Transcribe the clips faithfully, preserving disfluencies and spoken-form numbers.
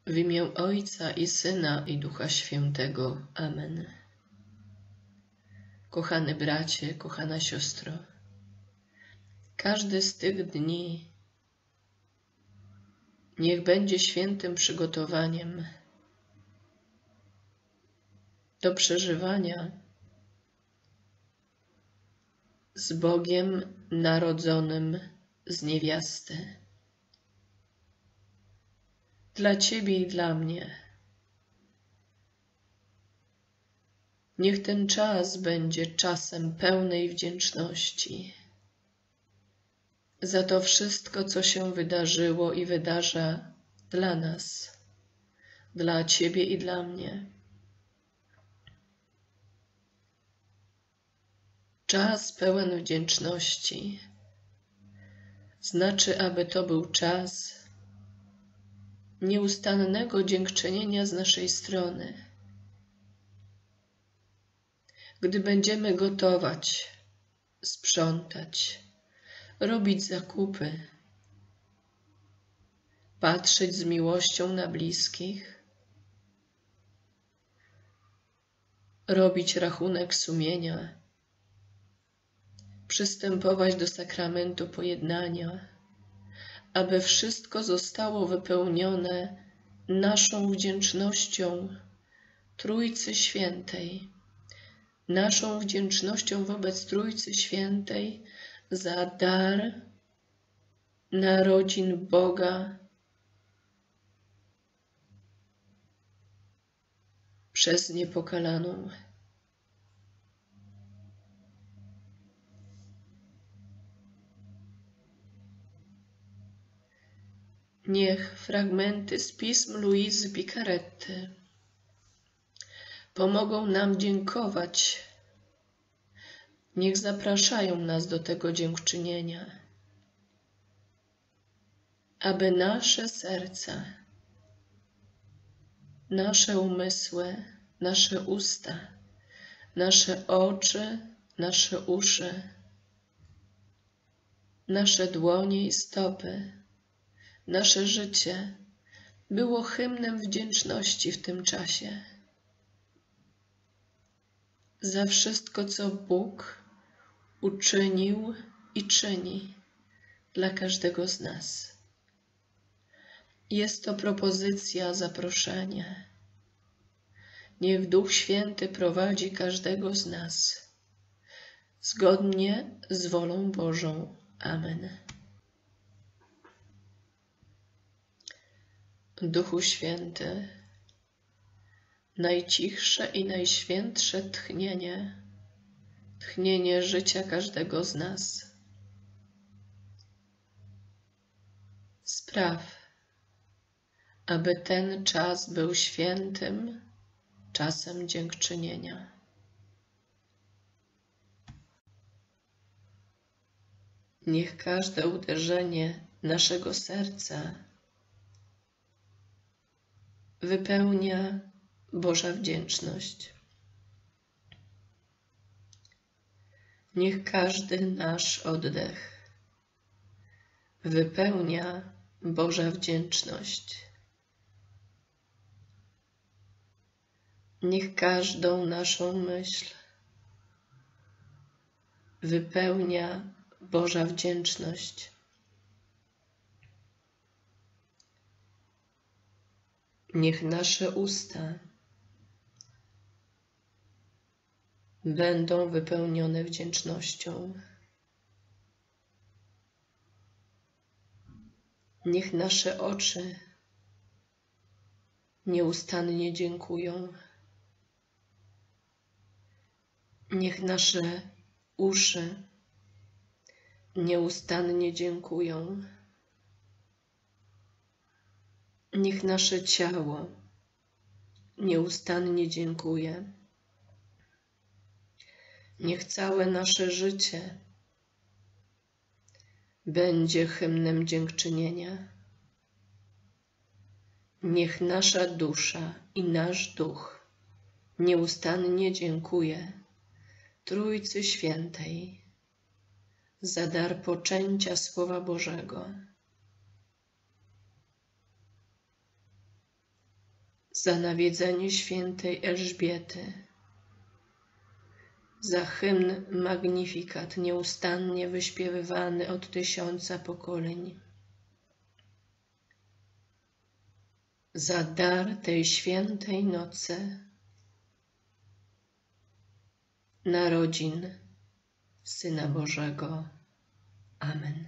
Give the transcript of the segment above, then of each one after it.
W imię Ojca i Syna i Ducha Świętego. Amen. Kochany bracie, kochana siostro, każdy z tych dni niech będzie świętym przygotowaniem do przeżywania z Bogiem narodzonym z niewiasty. Dla Ciebie i dla mnie. Niech ten czas będzie czasem pełnej wdzięczności za to wszystko, co się wydarzyło i wydarza dla nas, dla Ciebie i dla mnie. Czas pełen wdzięczności znaczy, aby to był czas nieustannego dziękczynienia z naszej strony. Gdy będziemy gotować, sprzątać, robić zakupy, patrzeć z miłością na bliskich, robić rachunek sumienia, przystępować do sakramentu pojednania, aby wszystko zostało wypełnione naszą wdzięcznością Trójcy Świętej, naszą wdzięcznością wobec Trójcy Świętej za dar narodzin Boga przez Niepokalaną. Niech fragmenty z pism Luizy Picaretty pomogą nam dziękować. Niech zapraszają nas do tego dziękczynienia, aby nasze serca, nasze umysły, nasze usta, nasze oczy, nasze uszy, nasze dłonie i stopy, nasze życie było hymnem wdzięczności w tym czasie za wszystko, co Bóg uczynił i czyni dla każdego z nas. Jest to propozycja, zaproszenie. Niech Duch Święty prowadzi każdego z nas zgodnie z wolą Bożą. Amen. Duchu Święty, najcichsze i najświętsze tchnienie, tchnienie życia każdego z nas. Spraw, aby ten czas był świętym czasem dziękczynienia. Niech każde uderzenie naszego serca wypełnia Boża wdzięczność. Niech każdy nasz oddech wypełnia Boża wdzięczność. Niech każdą naszą myśl wypełnia Boża wdzięczność. Niech nasze usta będą wypełnione wdzięcznością. Niech nasze oczy nieustannie dziękują. Niech nasze uszy nieustannie dziękują. Niech nasze ciało nieustannie dziękuje. Niech całe nasze życie będzie hymnem dziękczynienia. Niech nasza dusza i nasz duch nieustannie dziękuje Trójcy Świętej za dar poczęcia Słowa Bożego. za nawiedzenie świętej Elżbiety, za hymn Magnifikat nieustannie wyśpiewywany od tysiąca pokoleń, za dar tej świętej nocy, narodzin Syna Bożego. Amen.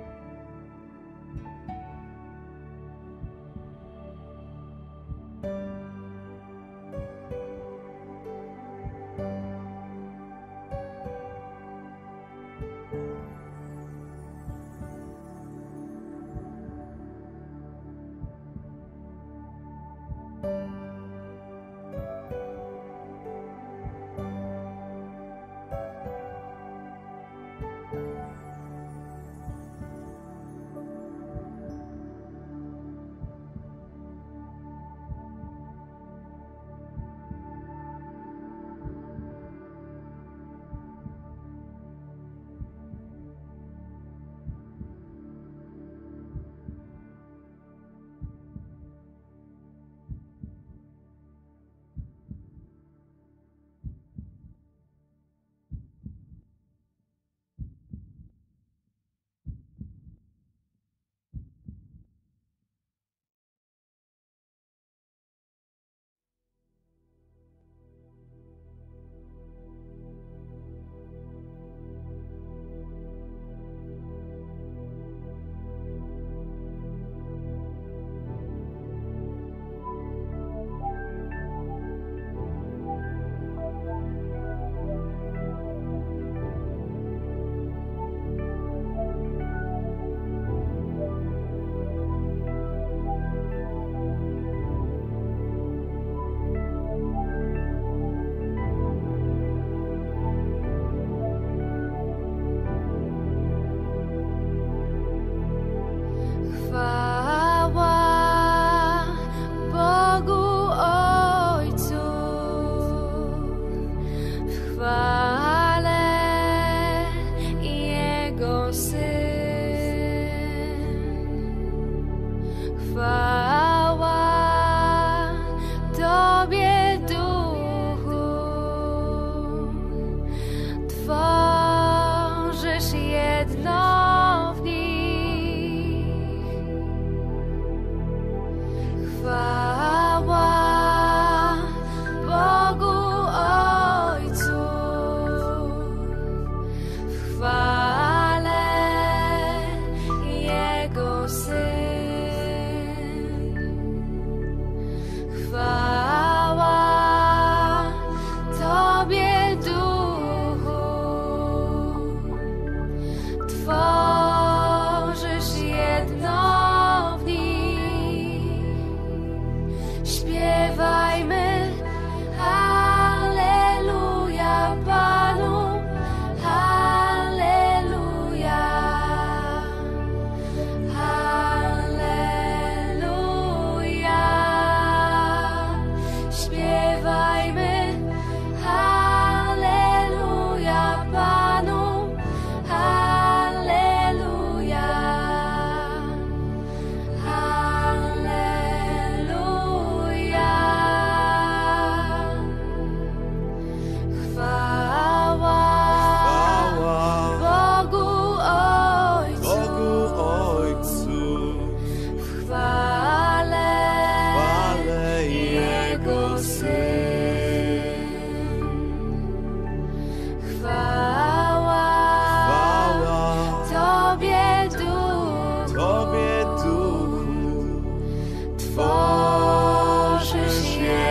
you.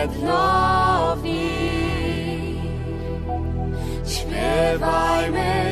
jedno w nich. Śpiewajmy